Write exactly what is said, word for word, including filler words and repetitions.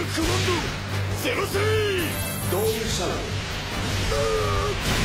ゼロスリードームシャドウ